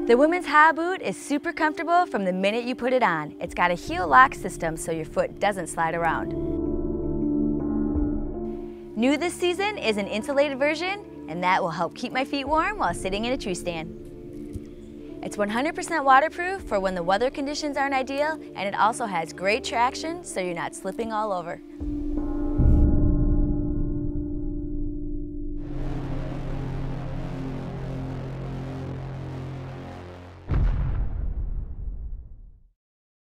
The women's high boot is super comfortable from the minute you put it on. It's got a heel lock system so your foot doesn't slide around. New this season is an insulated version, and that will help keep my feet warm while sitting in a tree stand. It's 100% waterproof for when the weather conditions aren't ideal, and it also has great traction so you're not slipping all over.